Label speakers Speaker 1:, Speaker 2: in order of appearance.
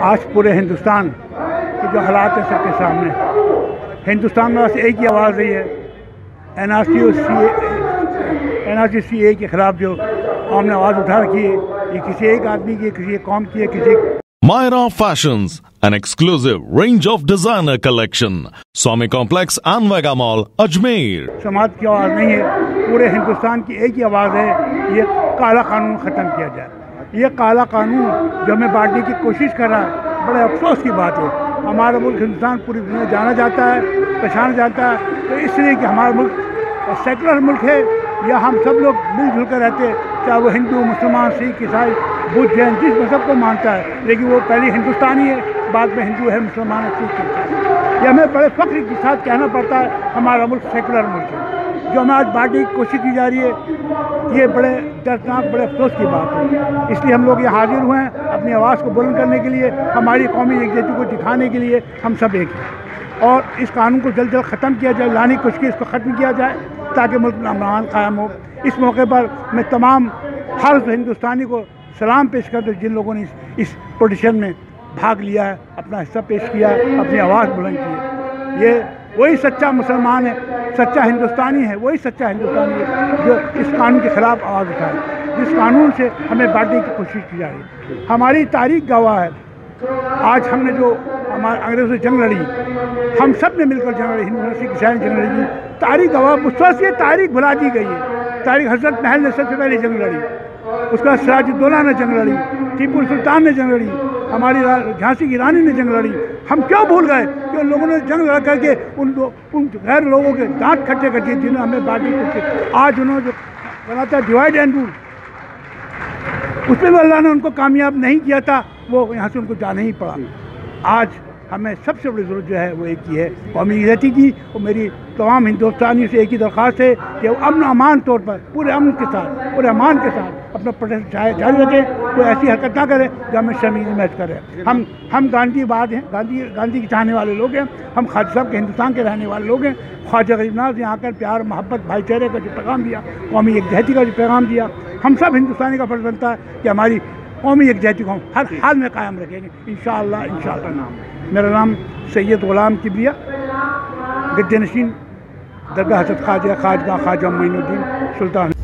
Speaker 1: आज पूरे हिंदुस्तान के जो हालात है सबके सामने, हिंदुस्तान में बस एक ही आवाज़ रही है, NRC CAA के ख़िलाफ़ जो हमने आवाज़ उठा रखी है, ये किसी एक आदमी की, किसी एक कौम की है, किसी
Speaker 2: Myra Fashions, an exclusive range of designer collection. Swami Complex and Vega Mall, Ajmer.
Speaker 1: समाज की आवाज़ नहीं है, पूरे हिंदुस्तान की एक ही आवाज़ है, ये काला कानून ख़त्म किया जाए। ये काला कानून जो हमें बांटने की कोशिश कर रहा है, बड़े अफसोस की बात है। हमारा मुल्क हिंदुस्तान पूरी दुनिया जाना जाता है, पहचाना जाता है, तो इसलिए कि हमारा मुल्क सेकुलर मुल्क है, या हम सब लोग मिलजुल कर रहते हैं, चाहे वो हिंदू, मुसलमान, सिख, ईसाई, बुद्ध, जैन, जिस मज़हब को मानता है, लेकिन वो पहले हिंदुस्तानी है, बाद में हिंदू है, मुसलमान है, सिख है। ये हमें बड़े फ़ख्र के साथ कहना पड़ता है, हमारा मुल्क सेकुलर मुल्क है। जो हमें आज बांटने की कोशिश की जा रही है, ये बड़े दर्दनाक, बड़े अफसोस की बात है। इसलिए हम लोग ये हाजिर हुए हैं अपनी आवाज़ को बुलंद करने के लिए, हमारी कौमी एकजुटता को दिखाने के लिए। हम सब एक हैं और इस कानून को जल्द जल्द ख़त्म किया जाए, लाने की कोशिश, इसको ख़त्म किया जाए ताकि मुल्क में अमान कायम हो। इस मौके पर मैं तमाम हर हिंदुस्तानी को सलाम पेश करता हूँ जिन लोगों ने इस पिटीशन में भाग लिया है, अपना हिस्सा पेश किया है, अपनी आवाज़ बुलंद की है। ये वही सच्चा मुसलमान है, सच्चा हिंदुस्तानी है, वही सच्चा हिंदुस्तानी है जो इस कानून के ख़िलाफ़ आवाज़ उठाए, जिस कानून से हमें बांटने की कोशिश की जा रही है। हमारी तारीख गवाह है, आज हमने जो हमारे अंग्रेज़ों से जंग लड़ी, हम सब ने मिलकर जंग लड़ी, हिंदू सिख ईसाई जंग लड़ी, तारीख गवाह। उस वक्त ये तारीख भुला दी गई है। तारीख हज़रत महल ने सबसे पहले जंग लड़ी, उसका सिराजुद्दौला ने जंग लड़ी, टीपू सुल्तान ने जंग लड़ी, हमारी झांसी की रानी ने जंग लड़ी। हम क्यों भूल गए कि उन लोगों ने जंग लड़ करके उन गैर लोगों के दांत खट्टे कर दिए, जिन्हें हमें बांटने की। आज उन्होंने जो बनाता है डिवाइड एंड रूल, उसमें भी अल्लाह ने उनको कामयाब नहीं किया था, वो यहाँ से उनको जाना ही पड़ा। आज हमें सबसे बड़ी ज़रूरत जो है वो एक ही है, कौमी एकजुटता की। और मेरी तमाम हिंदुस्तानियों से एक ही दरख्वास्त है कि वो अमन अमान तौर पर, पूरे अमन के साथ, पूरे अमान के साथ अपना प्रोटेस्ट जारी रखें, कोई ऐसी हरकत ना करे जो हमें शर्मिंदा महसूस करे। हम गांधीवाद हैं, गांधी के चाहने वाले लोग हैं, हम ख्वाजा साहब के हिंदुस्तान के रहने वाले लोग हैं। ख्वाजा गरीबनाथ ने आकर प्यार, मोहब्बत, भाईचारे का जो पैगाम दिया, कौमी एकजुटता का जो पैगाम दिया, हम सब हिंदुस्तानी का फ़र्ज़ बनता है कि हमारी कौमी एकजुटता को हम हर हाल में कायम रखेंगे, इंशाअल्लाह। मेरा नाम सैयद ग़ुलाम किबरिया, गद्दे नशीन, दरगाह हज़रत ख्वाजा मोइनुद्दीन सुल्तान।